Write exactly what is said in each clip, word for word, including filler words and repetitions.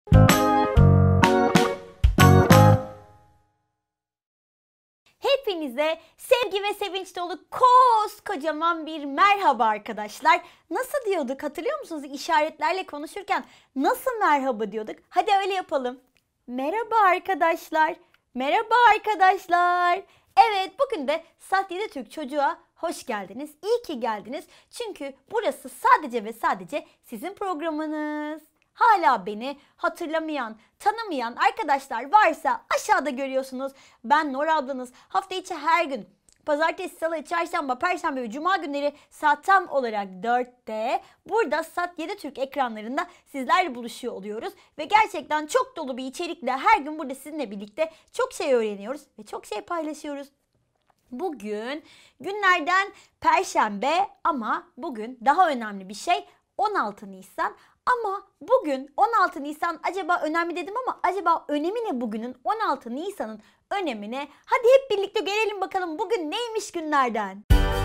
Hepinize sevgi ve sevinç dolu koskocaman bir merhaba arkadaşlar. Nasıl diyorduk hatırlıyor musunuz? İşaretlerle konuşurken nasıl merhaba diyorduk? Hadi öyle yapalım. Merhaba arkadaşlar. Merhaba arkadaşlar. Evet, bugün de Sat yedi Türk Çocuğa hoş geldiniz. İyi ki geldiniz. Çünkü burası sadece ve sadece sizin programınız. Hala beni hatırlamayan, tanımayan arkadaşlar varsa aşağıda görüyorsunuz. Ben Nor ablanız. Hafta içi her gün pazartesi, salı, çarşamba, perşembe ve cuma günleri saat tam olarak dörtte burada Sat yedi Türk ekranlarında sizlerle buluşuyor oluyoruz. Ve gerçekten çok dolu bir içerikle her gün burada sizinle birlikte çok şey öğreniyoruz ve çok şey paylaşıyoruz. Bugün günlerden perşembe ama bugün daha önemli bir şey on altı Nisan. Ama bugün on altı Nisan acaba önemli dedim ama acaba önemi ne bugünün? on altı Nisan'ın önemine hadi hep birlikte görelim bakalım bugün neymiş günlerden.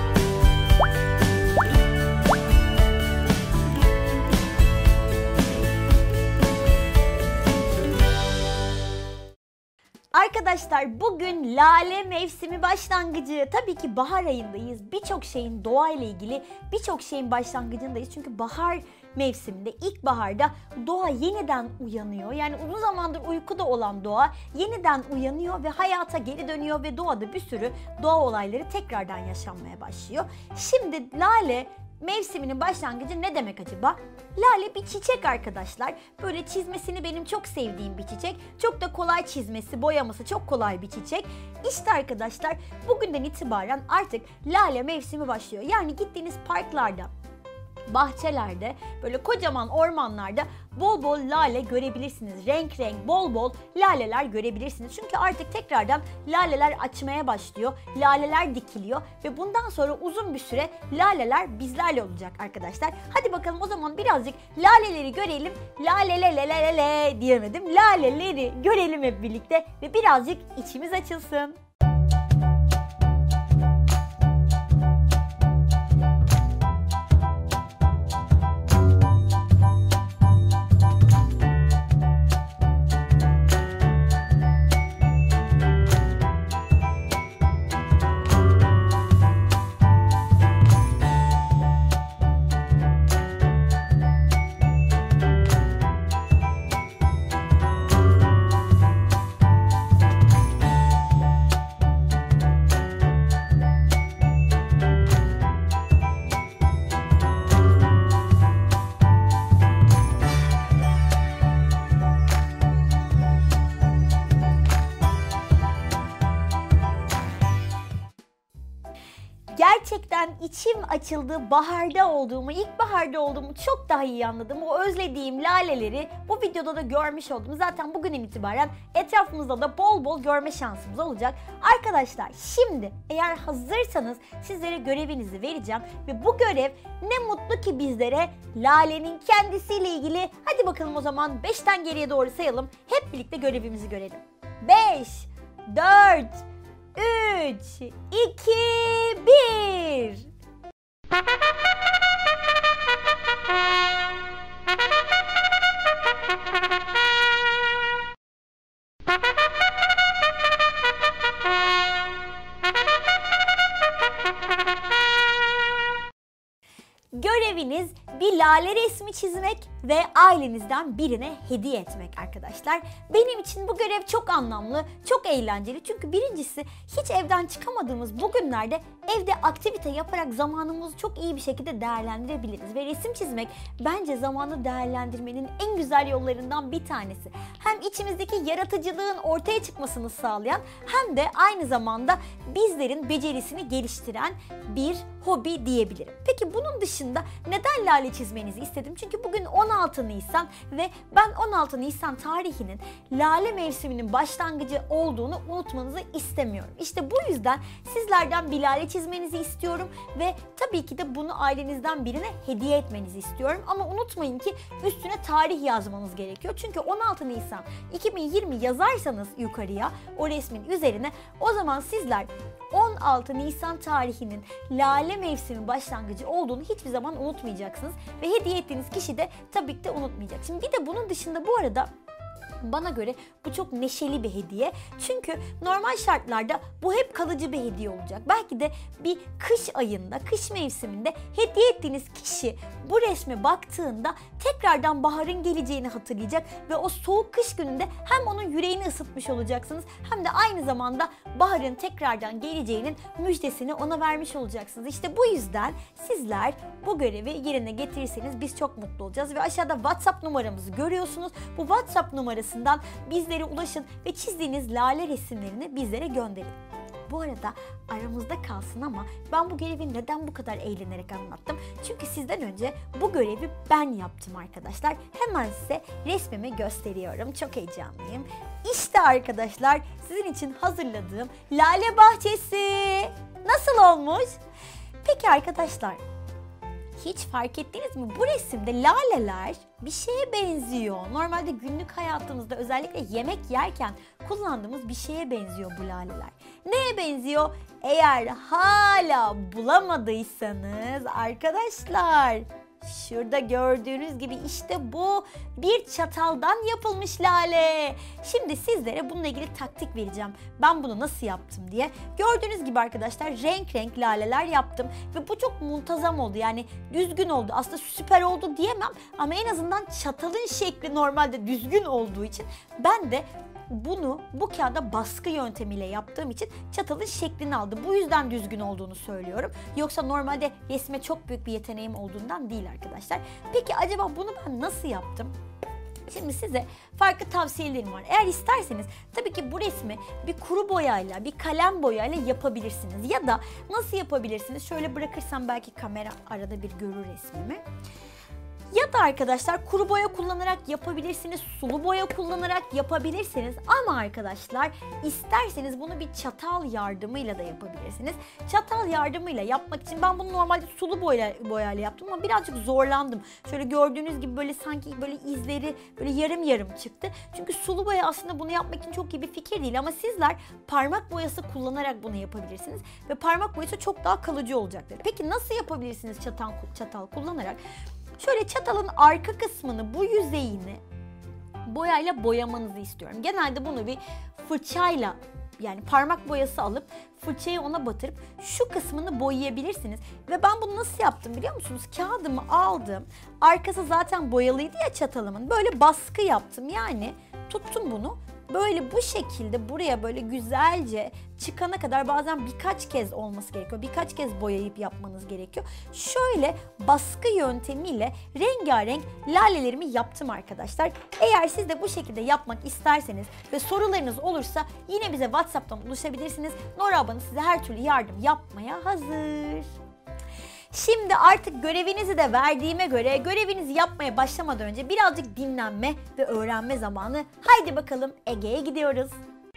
Arkadaşlar bugün lale mevsimi başlangıcı. Tabii ki bahar ayındayız. Birçok şeyin doğayla ilgili birçok şeyin başlangıcındayız. Çünkü bahar mevsiminde, ilkbaharda doğa yeniden uyanıyor. Yani uzun zamandır uykuda olan doğa yeniden uyanıyor ve hayata geri dönüyor ve doğada bir sürü doğa olayları tekrardan yaşanmaya başlıyor. Şimdi lale mevsiminin başlangıcı ne demek acaba? Lale bir çiçek arkadaşlar. Böyle çizmesini benim çok sevdiğim bir çiçek. Çok da kolay çizmesi, boyaması çok kolay bir çiçek. İşte arkadaşlar bugünden itibaren artık lale mevsimi başlıyor. Yani gittiğiniz parklarda, bahçelerde, böyle kocaman ormanlarda bol bol lale görebilirsiniz. Renk renk, bol bol laleler görebilirsiniz. Çünkü artık tekrardan laleler açmaya başlıyor. Laleler dikiliyor ve bundan sonra uzun bir süre laleler bizlerle olacak arkadaşlar. Hadi bakalım o zaman birazcık laleleri görelim. Lalelelelelele diyemedim. Laleleri görelim hep birlikte ve birazcık içimiz açılsın. Gerçekten içim açıldı, baharda olduğumu, ilkbaharda olduğumu çok daha iyi anladım. O özlediğim laleleri bu videoda da görmüş oldum. Zaten bugünden itibaren etrafımızda da bol bol görme şansımız olacak. Arkadaşlar şimdi eğer hazırsanız sizlere görevinizi vereceğim. Ve bu görev ne mutlu ki bizlere lalenin kendisiyle ilgili. Hadi bakalım o zaman beşten geriye doğru sayalım. Hep birlikte görevimizi görelim. beş, dört, üç, iki, bir. Göreviniz bir lale resmi çizmek ve ailenizden birine hediye etmek arkadaşlar. Benim için bu görev çok anlamlı, çok eğlenceli. Çünkü birincisi hiç evden çıkamadığımız bu günlerde evde aktivite yaparak zamanımızı çok iyi bir şekilde değerlendirebiliriz. Ve resim çizmek bence zamanı değerlendirmenin en güzel yollarından bir tanesi. Hem içimizdeki yaratıcılığın ortaya çıkmasını sağlayan hem de aynı zamanda bizlerin becerisini geliştiren bir hobi diyebilirim. Peki bunun dışında neden lale çizmenizi istedim? Çünkü bugün on altı Nisan ve ben on altı Nisan tarihinin lale mevsiminin başlangıcı olduğunu unutmanızı istemiyorum. İşte bu yüzden sizlerden bir lale çizmenizi istiyorum ve tabii ki de bunu ailenizden birine hediye etmenizi istiyorum. Ama unutmayın ki üstüne tarih yazmanız gerekiyor. Çünkü on altı Nisan iki bin yirmi yazarsanız yukarıya o resmin üzerine o zaman sizler on altı Nisan tarihinin lale mevsimi başlangıcı olduğunu hiçbir zaman unutmayacaksınız. Ve hediye ettiğiniz kişi de tabii ki de unutmayacak. Şimdi bir de bunun dışında bu arada Bana göre bu çok neşeli bir hediye. Çünkü normal şartlarda bu hep kalıcı bir hediye olacak. Belki de bir kış ayında, kış mevsiminde hediye ettiğiniz kişi bu resme baktığında tekrardan baharın geleceğini hatırlayacak ve o soğuk kış gününde hem onun yüreğini ısıtmış olacaksınız hem de aynı zamanda baharın tekrardan geleceğinin müjdesini ona vermiş olacaksınız. İşte bu yüzden sizler bu görevi yerine getirirseniz biz çok mutlu olacağız ve aşağıda WhatsApp numaramızı görüyorsunuz. Bu WhatsApp numarasından bizlere ulaşın ve çizdiğiniz lale resimlerini bizlere gönderin. Bu arada aramızda kalsın ama ben bu görevi neden bu kadar eğlenerek anlattım? Çünkü sizden önce bu görevi ben yaptım arkadaşlar. Hemen size resmimi gösteriyorum. Çok heyecanlıyım. İşte arkadaşlar sizin için hazırladığım lale bahçesi. Nasıl olmuş? Peki arkadaşlar, hiç fark ettiniz mi? Bu resimde laleler bir şeye benziyor. Normalde günlük hayatımızda özellikle yemek yerken kullandığımız bir şeye benziyor bu laleler. Neye benziyor? Eğer hala bulamadıysanız arkadaşlar, şurada gördüğünüz gibi işte bu bir çataldan yapılmış lale. Şimdi sizlere bununla ilgili taktik vereceğim. Ben bunu nasıl yaptım diye. Gördüğünüz gibi arkadaşlar renk renk laleler yaptım. Ve bu çok muntazam oldu. Yani düzgün oldu. Aslında süper oldu diyemem. Ama en azından çatalın şekli normalde düzgün olduğu için ben de bunu bu kağıda baskı yöntemiyle yaptığım için çatalın şeklini aldı. Bu yüzden düzgün olduğunu söylüyorum. Yoksa normalde resme çok büyük bir yeteneğim olduğundan değil arkadaşlar. Peki acaba bunu ben nasıl yaptım? Şimdi size farklı tavsiyelerim var. Eğer isterseniz tabii ki bu resmi bir kuru boyayla, bir kalem boyayla yapabilirsiniz. Ya da nasıl yapabilirsiniz? Şöyle bırakırsam belki kamera arada bir görür resmimi. Ya da arkadaşlar kuru boya kullanarak yapabilirsiniz, sulu boya kullanarak yapabilirsiniz. Ama arkadaşlar isterseniz bunu bir çatal yardımıyla da yapabilirsiniz. Çatal yardımıyla yapmak için ben bunu normalde sulu boya, boyayla yaptım ama birazcık zorlandım. Şöyle gördüğünüz gibi böyle sanki böyle izleri böyle yarım yarım çıktı. Çünkü sulu boya aslında bunu yapmak için çok iyi bir fikir değil ama sizler parmak boyası kullanarak bunu yapabilirsiniz. Ve parmak boyası çok daha kalıcı olacaktır. Peki nasıl yapabilirsiniz çatal, çatal kullanarak? Şöyle çatalın arka kısmını, bu yüzeyini boyayla boyamanızı istiyorum. Genelde bunu bir fırçayla, yani parmak boyası alıp fırçayı ona batırıp şu kısmını boyayabilirsiniz. Ve ben bunu nasıl yaptım biliyor musunuz? Kağıdımı aldım. Arkası zaten boyalıydı ya çatalımın. Böyle baskı yaptım. Yani tuttum bunu. Böyle bu şekilde buraya böyle güzelce çıkana kadar bazen birkaç kez olması gerekiyor. Birkaç kez boyayıp yapmanız gerekiyor. Şöyle baskı yöntemiyle rengarenk lalelerimi yaptım arkadaşlar. Eğer siz de bu şekilde yapmak isterseniz ve sorularınız olursa yine bize WhatsApp'tan ulaşabilirsiniz. Nora ablanız size her türlü yardım yapmaya hazır. Şimdi artık görevinizi de verdiğime göre görevinizi yapmaya başlamadan önce birazcık dinlenme ve öğrenme zamanı. Haydi bakalım Ege'ye gidiyoruz.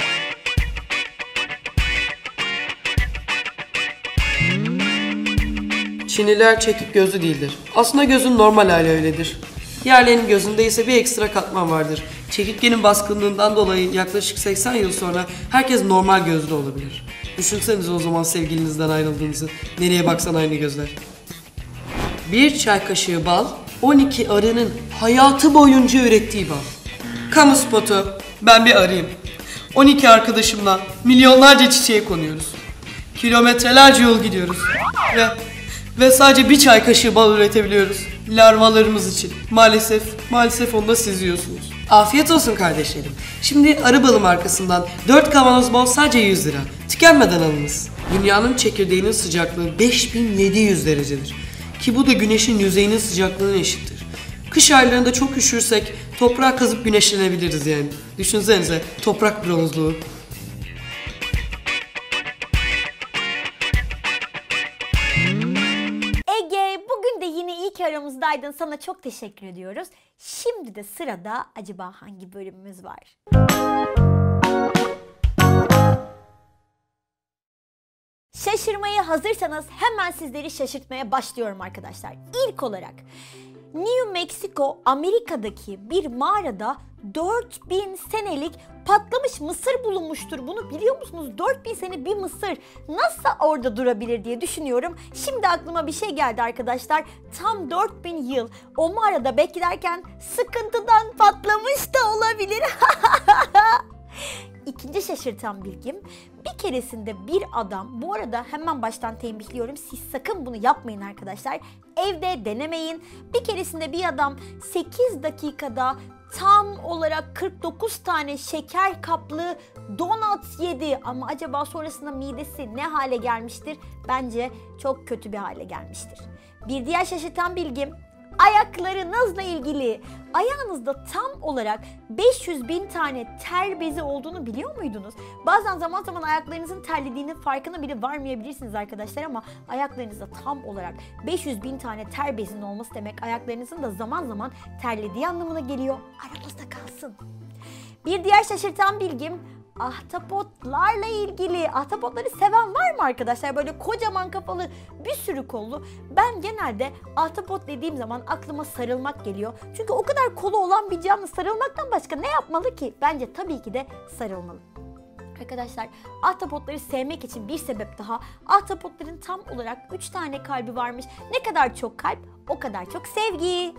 Çinliler çekik gözlü değildir. Aslında gözün normal hali öyledir. Diğerlerinin gözünde ise bir ekstra katman vardır. Çekirgenin baskınlığından dolayı yaklaşık seksen yıl sonra herkes normal gözlü olabilir. Düşünsenize o zaman sevgilinizden ayrıldığınızı. Nereye baksan aynı gözler. Bir çay kaşığı bal, on iki arının hayatı boyunca ürettiği bal. Kamu spotu, ben bir arıyım. on iki arkadaşımla milyonlarca çiçeğe konuyoruz. Kilometrelerce yol gidiyoruz. Ve, ve sadece bir çay kaşığı bal üretebiliyoruz. Larvalarımız için. Maalesef, maalesef onu da siz yiyorsunuz. Afiyet olsun kardeşlerim. Şimdi arı balı markasından dört kavanoz bal sadece yüz lira. Tükenmeden alınız. Dünyanın çekirdeğinin sıcaklığı beş bin yedi yüz derecedir. Ki bu da güneşin yüzeyinin sıcaklığına eşittir. Kış aylarında çok üşürsek toprağa kazıp güneşlenebiliriz yani. Düşünsenize toprak bronzluğu. Ege, bugün de yine iyi ki aramızdaydın. Sana çok teşekkür ediyoruz. Şimdi de sırada acaba hangi bölümümüz var? Şaşırmaya hazırsanız hemen sizleri şaşırtmaya başlıyorum arkadaşlar. İlk olarak New Mexico, Amerika'daki bir mağarada dört bin senelik patlamış mısır bulunmuştur. Bunu biliyor musunuz? dört bin sene bir mısır nasıl orada durabilir diye düşünüyorum. Şimdi aklıma bir şey geldi arkadaşlar. Tam dört bin yıl o mağarada beklerken sıkıntıdan patlamış da olabilir. İkinci şaşırtan bilgim, bir keresinde bir adam, bu arada hemen baştan tembihliyorum, siz sakın bunu yapmayın arkadaşlar. Evde denemeyin. Bir keresinde bir adam sekiz dakikada tam olarak kırk dokuz tane şeker kaplı donut yedi. Ama acaba sonrasında midesi ne hale gelmiştir? Bence çok kötü bir hale gelmiştir. Bir diğer şaşırtan bilgim, ayaklarınızla ilgili. Ayağınızda tam olarak beş yüz bin tane ter bezi olduğunu biliyor muydunuz? Bazen zaman zaman ayaklarınızın terlediğinin farkına bile varmayabilirsiniz arkadaşlar, ama ayaklarınızda tam olarak beş yüz bin tane ter bezinin olması demek ayaklarınızın da zaman zaman terlediği anlamına geliyor. Aramızda kalsın. Bir diğer şaşırtan bilgim, ahtapotlarla ilgili. Ahtapotları seven var mı arkadaşlar? Böyle kocaman kafalı, bir sürü kollu. Ben genelde ahtapot dediğim zaman aklıma sarılmak geliyor. Çünkü o kadar kolu olan bir canlı sarılmaktan başka ne yapmalı ki? Bence tabii ki de sarılmalı. Arkadaşlar, ahtapotları sevmek için bir sebep daha. Ahtapotların tam olarak üç tane kalbi varmış. Ne kadar çok kalp, o kadar çok sevgi.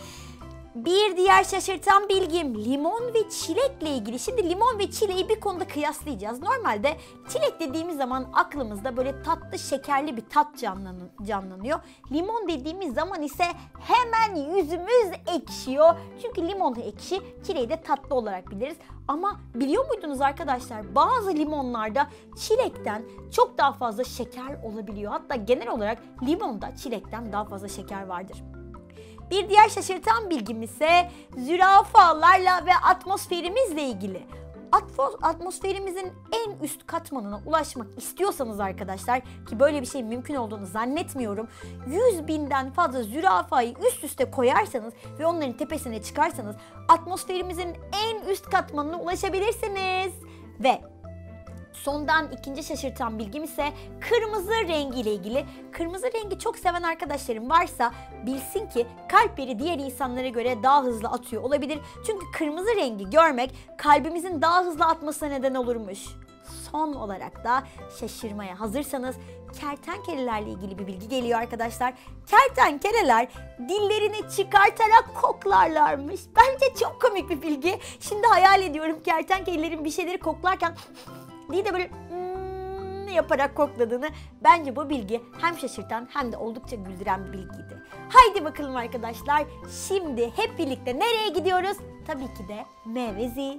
Bir diğer şaşırtan bilgim, limon ve çilekle ilgili. Şimdi limon ve çileği bir konuda kıyaslayacağız. Normalde çilek dediğimiz zaman aklımızda böyle tatlı, şekerli bir tat canlan canlanıyor. Limon dediğimiz zaman ise hemen yüzümüz ekşiyor. Çünkü limon ekşi, çileği de tatlı olarak biliriz. Ama biliyor muydunuz arkadaşlar, bazı limonlarda çilekten çok daha fazla şeker olabiliyor. Hatta genel olarak limonda çilekten daha fazla şeker vardır. Bir diğer şaşırtan bilgim ise zürafalarla ve atmosferimizle ilgili. Atmosferimizin en üst katmanına ulaşmak istiyorsanız arkadaşlar, ki böyle bir şey mümkün olduğunu zannetmiyorum, yüz binden fazla zürafayı üst üste koyarsanız ve onların tepesine çıkarsanız atmosferimizin en üst katmanına ulaşabilirsiniz. Ve sondan ikinci şaşırtan bilgim ise kırmızı rengiyle ilgili. Kırmızı rengi çok seven arkadaşlarım varsa bilsin ki kalpleri diğer insanlara göre daha hızlı atıyor olabilir. Çünkü kırmızı rengi görmek kalbimizin daha hızlı atmasına neden olurmuş. Son olarak da şaşırmaya hazırsanız kertenkelelerle ilgili bir bilgi geliyor arkadaşlar. Kertenkeleler dillerini çıkartarak koklarlarmış. Bence çok komik bir bilgi. Şimdi hayal ediyorum kertenkelelerin bir şeyleri koklarken diye de böyle hmm yaparak kokladığını. Bence bu bilgi hem şaşırtan hem de oldukça güldüren bir bilgiydi. Haydi bakalım arkadaşlar, şimdi hep birlikte nereye gidiyoruz? Tabii ki de Meyvezi.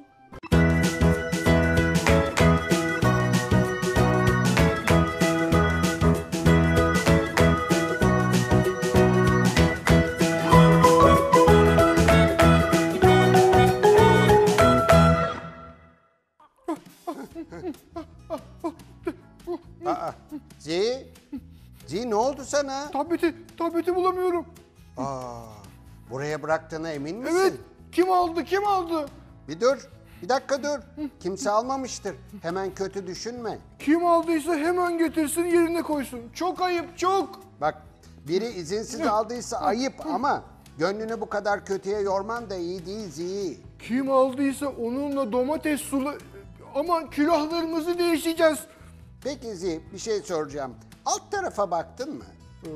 Aa, Zi, Zi ne oldu sana? Tableti, tableti bulamıyorum. Aa, buraya bıraktığına emin misin? Evet, kim aldı, kim aldı? Bir dur, bir dakika dur. Kimse almamıştır. Hemen kötü düşünme. Kim aldıysa hemen getirsin, yerine koysun. Çok ayıp, çok. Bak, biri izinsiz aldıysa ayıp ama gönlünü bu kadar kötüye yorman da iyi değil Zi. Kim aldıysa onunla domates sulu... Ama külahlarımızı değişeceğiz. Peki Zi, bir şey soracağım. Alt tarafa baktın mı? Ee,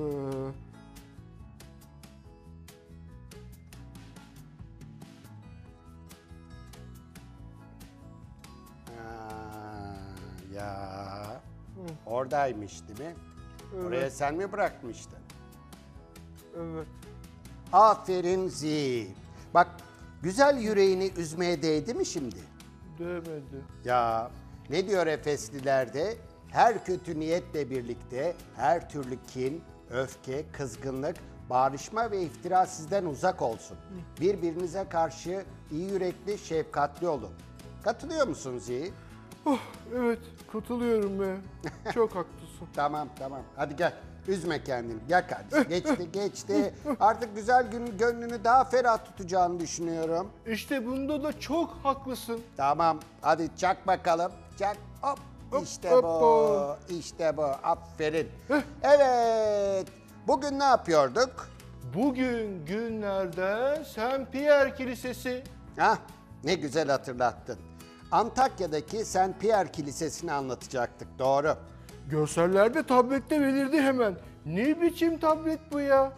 Aa, ya, oradaymış değil mi? Oraya sen mi bırakmıştın? evet. Aferin Zi. Bak, güzel yüreğini üzmeye değdi mi şimdi? Demedi. Ya ne diyor Efeslilerde? Her kötü niyetle birlikte her türlü kin, öfke, kızgınlık, bağırışma ve iftira sizden uzak olsun. Birbirinize karşı iyi yürekli, şefkatli olun. Katılıyor musun Zi? Oh, evet, katılıyorum be. Çok haklısın. Tamam tamam. Hadi gel. Üzme kendini. Gel kardeşim. Geçti geçti. Artık güzel gün gönlünü daha ferah tutacağını düşünüyorum. İşte bunda da çok haklısın. Tamam. Hadi çak bakalım. Çak. Hop. İşte hop, bu. hop. İşte bu. Aferin. Evet. Bugün ne yapıyorduk? Bugün günlerden Saint Pierre Kilisesi. Hah, ne güzel hatırlattın. Antakya'daki Saint Pierre Kilisesi'ni anlatacaktık. Doğru. Görsellerde tablette belirdi hemen. Ne biçim tablet bu ya?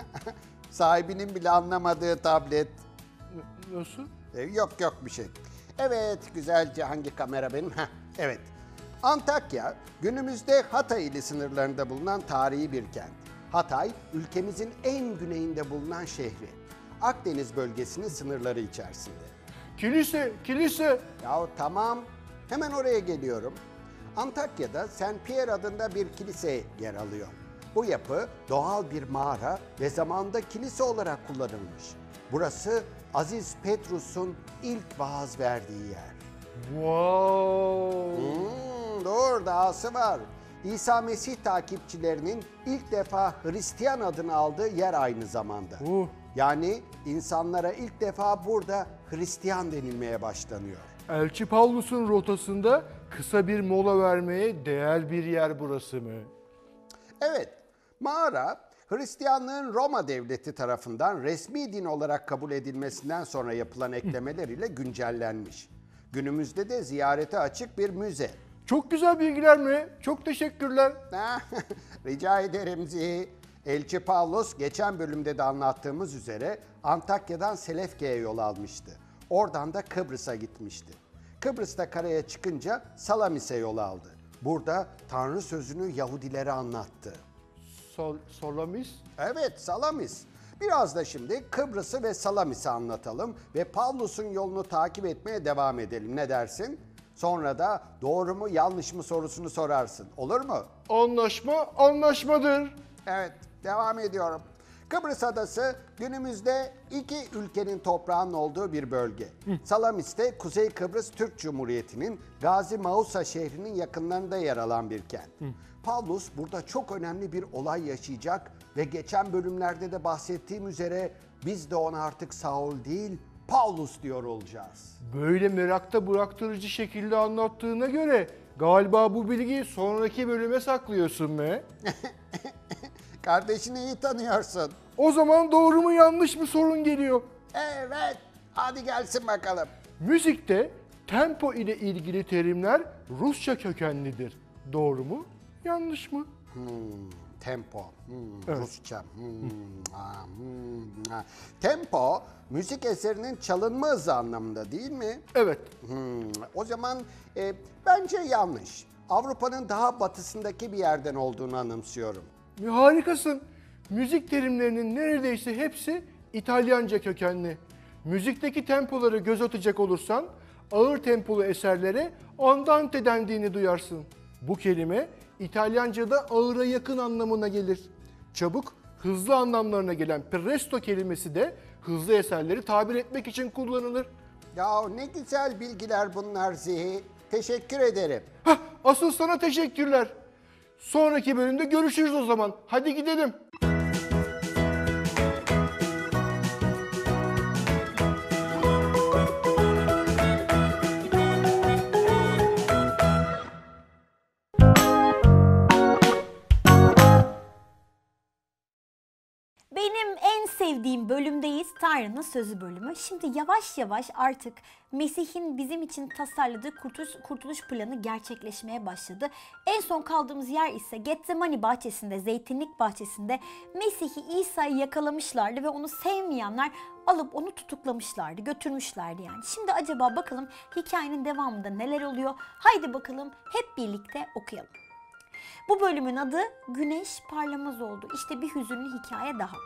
Sahibinin bile anlamadığı tablet. N- Nasıl? E, yok yok bir şey. Evet, güzelce hangi kamera benim? Heh, evet. Antakya, günümüzde Hatay ili sınırlarında bulunan tarihi bir kent. Hatay, ülkemizin en güneyinde bulunan şehri. Akdeniz bölgesinin sınırları içerisinde. Kilise, kilise. Yahu tamam, hemen oraya geliyorum. Antakya'da Saint Pierre adında bir kilise yer alıyor. Bu yapı doğal bir mağara ve zamanında kilise olarak kullanılmış. Burası Aziz Petrus'un ilk vaaz verdiği yer. Wow. Hmm, doğru, dahası var. İsa Mesih takipçilerinin ilk defa Hristiyan adını aldığı yer aynı zamanda. Uh. Yani insanlara ilk defa burada Hristiyan denilmeye başlanıyor. Elçi Pavlus'un rotasında kısa bir mola vermeye değer bir yer burası mı? Evet, mağara Hristiyanlığın Roma Devleti tarafından resmi din olarak kabul edilmesinden sonra yapılan eklemeler ile güncellenmiş. Günümüzde de ziyarete açık bir müze. Çok güzel bilgiler mi? Çok teşekkürler. Rica ederim Zihi. Elçi Pavlus geçen bölümde de anlattığımız üzere Antakya'dan Selefke'ye yol almıştı. Oradan da Kıbrıs'a gitmişti. Kıbrıs'ta karaya çıkınca Salamis'e yol aldı. Burada Tanrı sözünü Yahudilere anlattı. Sol, Solamis? Evet, Salamis. Biraz da şimdi Kıbrıs'ı ve Salamis'i anlatalım ve Pavlus'un yolunu takip etmeye devam edelim. Ne dersin? Sonra da doğru mu yanlış mı sorusunu sorarsın. Olur mu? Anlaşma anlaşmadır. Evet, devam ediyorum. Kıbrıs Adası günümüzde iki ülkenin toprağının olduğu bir bölge. Salamis'te Kuzey Kıbrıs Türk Cumhuriyeti'nin Gazi Mausa şehrinin yakınlarında yer alan bir kent. Pavlus burada çok önemli bir olay yaşayacak ve geçen bölümlerde de bahsettiğim üzere biz de ona artık Saul değil Pavlus diyor olacağız. Böyle merakta bıraktırıcı şekilde anlattığına göre galiba bu bilgiyi sonraki bölüme saklıyorsun mu? Kardeşini iyi tanıyorsun. O zaman doğru mu yanlış mı sorun geliyor. Evet, hadi gelsin bakalım. Müzikte tempo ile ilgili terimler Rusça kökenlidir. Doğru mu? Yanlış mı? Hmm, tempo, hmm, Evet. Rusça. Hmm, ha, hmm, ha. Tempo, müzik eserinin çalınma hızı anlamında değil mi? Evet. Hmm, o zaman e, bence yanlış. Avrupa'nın daha batısındaki bir yerden olduğunu anımsıyorum. Harikasın. Müzik terimlerinin neredeyse hepsi İtalyanca kökenli. Müzikteki tempoları göz atacak olursan ağır tempolu eserlere andante dendiğini duyarsın. Bu kelime İtalyanca'da ağıra yakın anlamına gelir. Çabuk, hızlı anlamlarına gelen presto kelimesi de hızlı eserleri tabir etmek için kullanılır. Ya ne güzel bilgiler bunlar Zihi. Teşekkür ederim. Hah, asıl sana teşekkürler. Sonraki bölümde görüşürüz o zaman. Hadi gidelim. Benim en sevdiğim bölümdeyiz. Tanrı'nın sözü bölümü. Şimdi yavaş yavaş artık Mesih'in bizim için tasarladığı kurtuluş, kurtuluş planı gerçekleşmeye başladı. En son kaldığımız yer ise Getsemani bahçesinde, zeytinlik bahçesinde Mesih'i, İsa'yı yakalamışlardı ve onu sevmeyenler alıp onu tutuklamışlardı, götürmüşlerdi yani. Şimdi acaba bakalım hikayenin devamında neler oluyor? Haydi bakalım hep birlikte okuyalım. Bu bölümün adı Güneş Parlamaz oldu. İşte bir hüzünlü hikaye daha.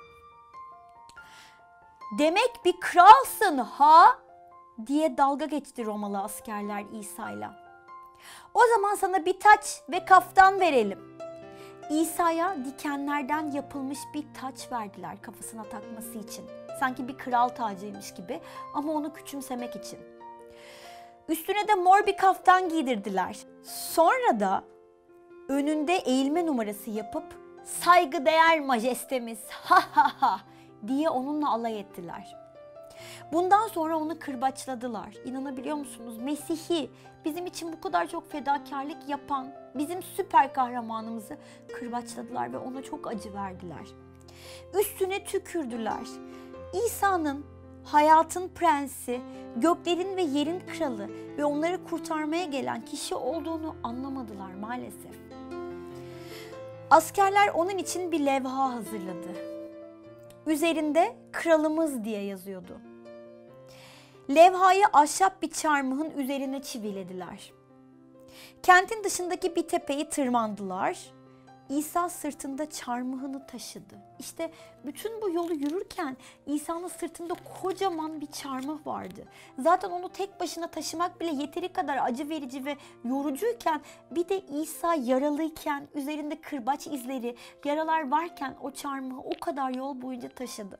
Demek bir kralsın ha? Diye dalga geçti Romalı askerler İsa'yla. O zaman sana bir taç ve kaftan verelim. İsa'ya dikenlerden yapılmış bir taç verdiler kafasına takması için. Sanki bir kral tacıymış gibi ama onu küçümsemek için. Üstüne de mor bir kaftan giydirdiler. Sonra da önünde eğilme numarası yapıp saygıdeğer majestemiz ha ha ha diye onunla alay ettiler. Bundan sonra onu kırbaçladılar. İnanabiliyor musunuz? Mesih'i, bizim için bu kadar çok fedakarlık yapan bizim süper kahramanımızı kırbaçladılar ve ona çok acı verdiler. Üstüne tükürdüler. İsa'nın hayatın prensi, göklerin ve yerin kralı ve onları kurtarmaya gelen kişi olduğunu anlamadılar maalesef. Askerler onun için bir levha hazırladı. Üzerinde kralımız diye yazıyordu. Levhayı ahşap bir çarmıhın üzerine çivilediler. Kentin dışındaki bir tepeyi tırmandılar. İsa sırtında çarmıhını taşıdı. İşte bütün bu yolu yürürken İsa'nın sırtında kocaman bir çarmıh vardı. Zaten onu tek başına taşımak bile yeteri kadar acı verici ve yorucuyken bir de İsa yaralıyken, üzerinde kırbaç izleri, yaralar varken o çarmıhı o kadar yol boyunca taşıdı.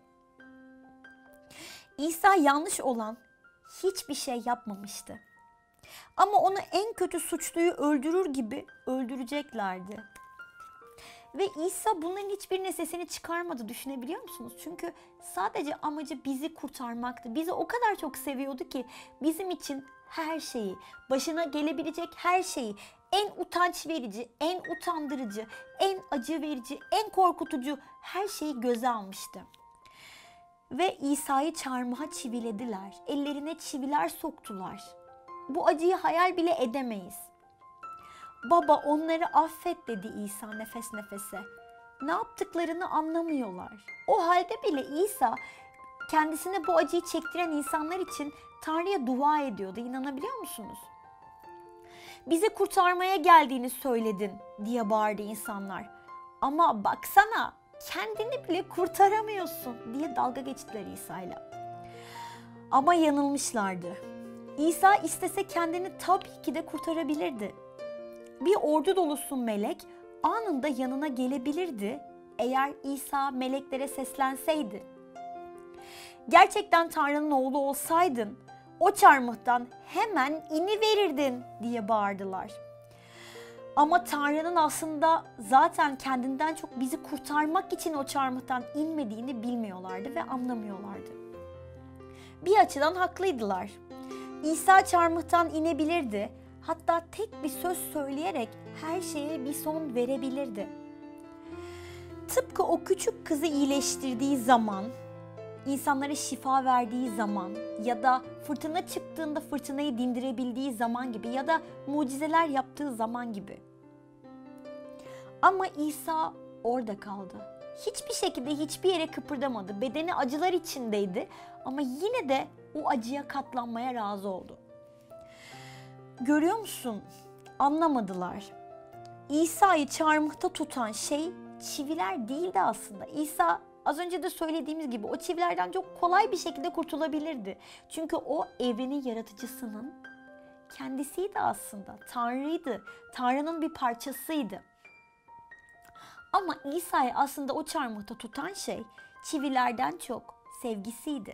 İsa yanlış olan hiçbir şey yapmamıştı. Ama onu en kötü suçluyu öldürür gibi öldüreceklerdi. Ve İsa bunların hiçbirine sesini çıkarmadı, düşünebiliyor musunuz? Çünkü sadece amacı bizi kurtarmaktı. Bizi o kadar çok seviyordu ki bizim için her şeyi, başına gelebilecek her şeyi, en utanç verici, en utandırıcı, en acı verici, en korkutucu her şeyi göze almıştı. Ve İsa'yı çarmıha çivilediler. Ellerine çiviler soktular. Bu acıyı hayal bile edemeyiz. Baba onları affet dedi İsa nefes nefese. Ne yaptıklarını anlamıyorlar. O halde bile İsa kendisine bu acıyı çektiren insanlar için Tanrı'ya dua ediyordu. İnanabiliyor musunuz? Bizi kurtarmaya geldiğini söyledin diye bağırdı insanlar. Ama baksana kendini bile kurtaramıyorsun diye dalga geçtiler İsa'yla. Ama yanılmışlardı. İsa istese kendini tabii ki de kurtarabilirdi. Bir ordu dolusu melek anında yanına gelebilirdi eğer İsa meleklere seslenseydi. Gerçekten Tanrı'nın oğlu olsaydın o çarmıhtan hemen iniverirdin diye bağırdılar. Ama Tanrı'nın aslında zaten kendinden çok bizi kurtarmak için o çarmıhtan inmediğini bilmiyorlardı ve anlamıyorlardı. Bir açıdan haklıydılar. İsa çarmıhtan inebilirdi. Hatta tek bir söz söyleyerek her şeye bir son verebilirdi. Tıpkı o küçük kızı iyileştirdiği zaman, insanlara şifa verdiği zaman ya da fırtına çıktığında fırtınayı dindirebildiği zaman gibi ya da mucizeler yaptığı zaman gibi. Ama İsa orada kaldı. Hiçbir şekilde hiçbir yere kıpırdamadı. Bedeni acılar içindeydi ama yine de o acıya katlanmaya razı oldu. Görüyor musun? Anlamadılar. İsa'yı çarmıhta tutan şey çiviler değildi aslında. İsa az önce de söylediğimiz gibi o çivilerden çok kolay bir şekilde kurtulabilirdi. Çünkü o evrenin yaratıcısının kendisiydi aslında. Tanrı'ydı. Tanrı'nın bir parçasıydı. Ama İsa'yı aslında o çarmıhta tutan şey çivilerden çok sevgisiydi.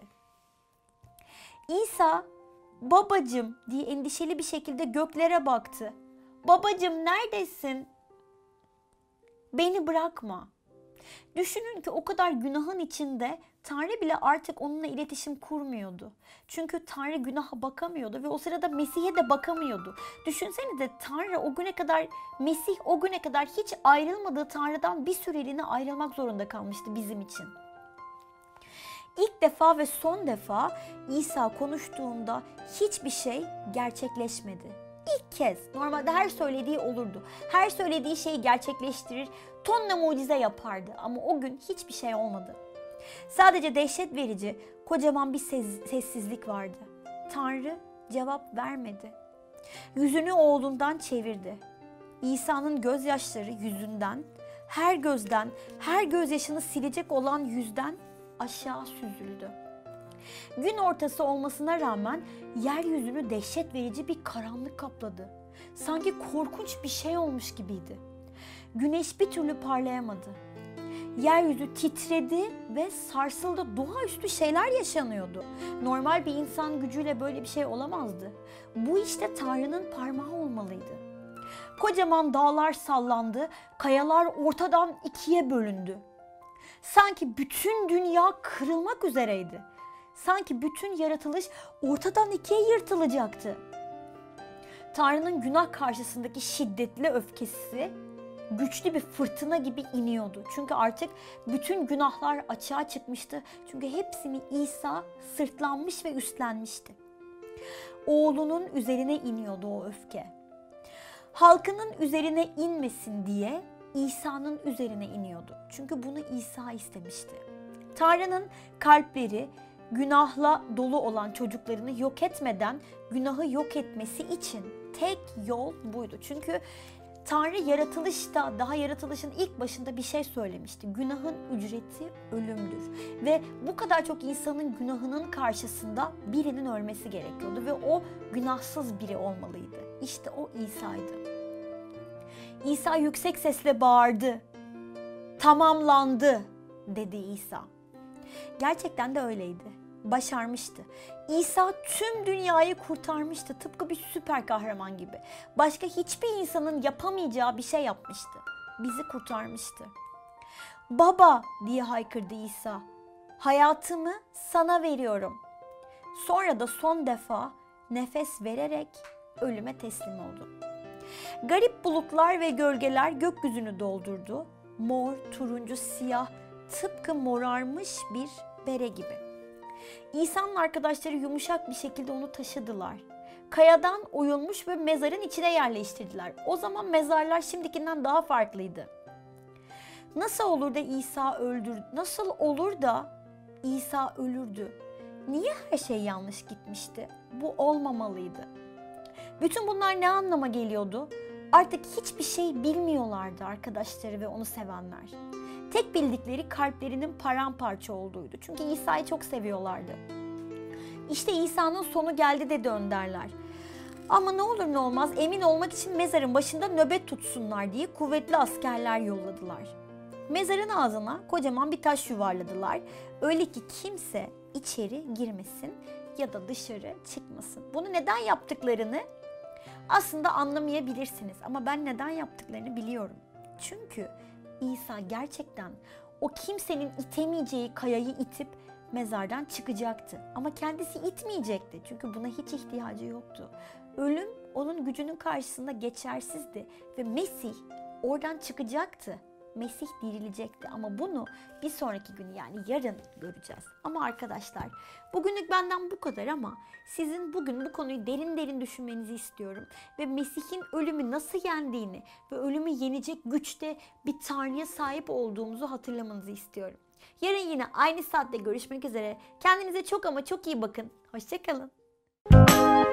İsa babacım diye endişeli bir şekilde göklere baktı. Babacım neredesin? Beni bırakma. Düşünün ki o kadar günahın içinde Tanrı bile artık onunla iletişim kurmuyordu. Çünkü Tanrı günaha bakamıyordu ve o sırada Mesih'e de bakamıyordu. Düşünsenize Tanrı o güne kadar, Mesih o güne kadar hiç ayrılmadığı Tanrı'dan bir süreliğine ayrılmak zorunda kalmıştı bizim için. İlk defa ve son defa İsa konuştuğunda hiçbir şey gerçekleşmedi. İlk kez normalde her söylediği olurdu. Her söylediği şeyi gerçekleştirir, tonla mucize yapardı ama o gün hiçbir şey olmadı. Sadece dehşet verici kocaman bir ses- sessizlik vardı. Tanrı cevap vermedi. Yüzünü oğlundan çevirdi. İsa'nın gözyaşları yüzünden, her gözden, her gözyaşını silecek olan yüzden aşağı süzüldü. Gün ortası olmasına rağmen yeryüzünü dehşet verici bir karanlık kapladı. Sanki korkunç bir şey olmuş gibiydi. Güneş bir türlü parlayamadı. Yeryüzü titredi ve sarsıldı. Doğaüstü şeyler yaşanıyordu. Normal bir insan gücüyle böyle bir şey olamazdı. Bu işte Tanrı'nın parmağı olmalıydı. Kocaman dağlar sallandı, kayalar ortadan ikiye bölündü. Sanki bütün dünya kırılmak üzereydi. Sanki bütün yaratılış ortadan ikiye yırtılacaktı. Tanrı'nın günah karşısındaki şiddetli öfkesi güçlü bir fırtına gibi iniyordu. Çünkü artık bütün günahlar açığa çıkmıştı. Çünkü hepsini İsa sırtlanmış ve üstlenmişti. Oğlunun üzerine iniyordu o öfke. Halkının üzerine inmesin diye İsa'nın üzerine iniyordu. Çünkü bunu İsa istemişti. Tanrı'nın kalpleri günahla dolu olan çocuklarını yok etmeden günahı yok etmesi için tek yol buydu. Çünkü Tanrı yaratılışta, daha yaratılışın ilk başında bir şey söylemişti. Günahın ücreti ölümdür. Ve bu kadar çok insanın günahının karşısında birinin ölmesi gerekiyordu. Ve o günahsız biri olmalıydı. İşte o İsa'ydı. İsa yüksek sesle bağırdı. Tamamlandı dedi İsa. Gerçekten de öyleydi. Başarmıştı. İsa tüm dünyayı kurtarmıştı. Tıpkı bir süper kahraman gibi. Başka hiçbir insanın yapamayacağı bir şey yapmıştı. Bizi kurtarmıştı. Baba diye haykırdı İsa. Hayatımı sana veriyorum. Sonra da son defa nefes vererek ölüme teslim oldu. Garip bulutlar ve gölgeler gökyüzünü doldurdu. Mor, turuncu, siyah, tıpkı morarmış bir bere gibi. İsa'nın arkadaşları yumuşak bir şekilde onu taşıdılar. Kayadan oyulmuş ve mezarın içine yerleştirdiler. O zaman mezarlar şimdikinden daha farklıydı. Nasıl olur da İsa öldür, nasıl olur da İsa ölürdü? Niye her şey yanlış gitmişti? Bu olmamalıydı. Bütün bunlar ne anlama geliyordu? Artık hiçbir şey bilmiyorlardı arkadaşları ve onu sevenler. Tek bildikleri kalplerinin paramparça olduğuydu. Çünkü İsa'yı çok seviyorlardı. İşte İsa'nın sonu geldi dedi önderler. Ama ne olur ne olmaz emin olmak için mezarın başında nöbet tutsunlar diye kuvvetli askerler yolladılar. Mezarın ağzına kocaman bir taş yuvarladılar. Öyle ki kimse içeri girmesin ya da dışarı çıkmasın. Bunu neden yaptıklarını aslında anlamayabilirsiniz ama ben neden yaptıklarını biliyorum. Çünkü İsa gerçekten o kimsenin itemeyeceği kayayı itip mezardan çıkacaktı. Ama kendisi itmeyecekti çünkü buna hiç ihtiyacı yoktu. Ölüm onun gücünün karşısında geçersizdi ve Mesih oradan çıkacaktı. Mesih dirilecekti ama bunu bir sonraki gün yani yarın göreceğiz. Ama arkadaşlar bugünlük benden bu kadar ama sizin bugün bu konuyu derin derin düşünmenizi istiyorum. Ve Mesih'in ölümü nasıl yendiğini ve ölümü yenecek güçte bir Tanrı'ya sahip olduğumuzu hatırlamanızı istiyorum. Yarın yine aynı saatte görüşmek üzere. Kendinize çok ama çok iyi bakın. Hoşça kalın.